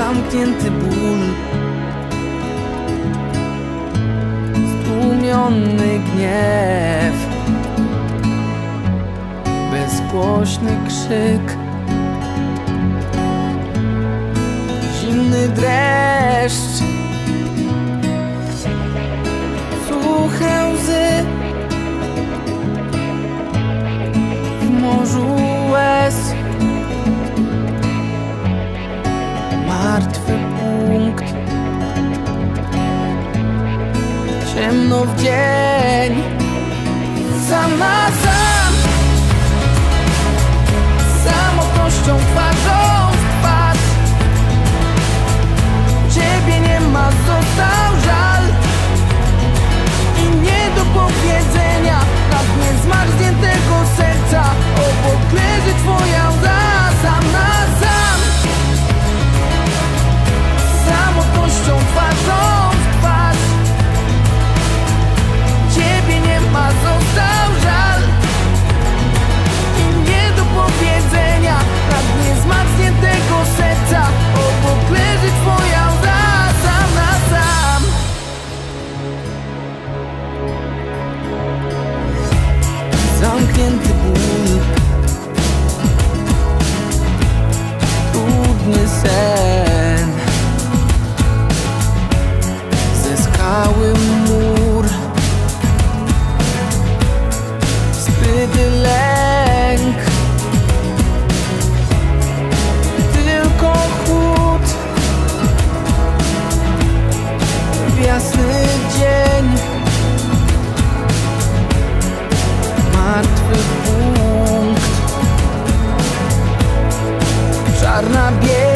zamknięty ból, stłumiony gniew, bezgłośny krzyk, zimny dreszcz, suche łzy w morzu łez, martwy punkt, ciemno w dzień, sam na sam, samotnością twarzą w twarz. Ciebie nie ma, został żal i nie do powiedzenia na dnie zmarzniętego serca. Obok leży twoja łza, sam na sam, samotnością twarzą w twarz. Ciebie nie ma, został żal i nie do powiedzenia na dnie zmarzniętego serca. Obok leży twoja łza, sam na sam. Zamknięty ból, trudny sen, ze skały mur, zbyty lęk, tylko chłód w jasny dzień, martwy punkt, czarna biel.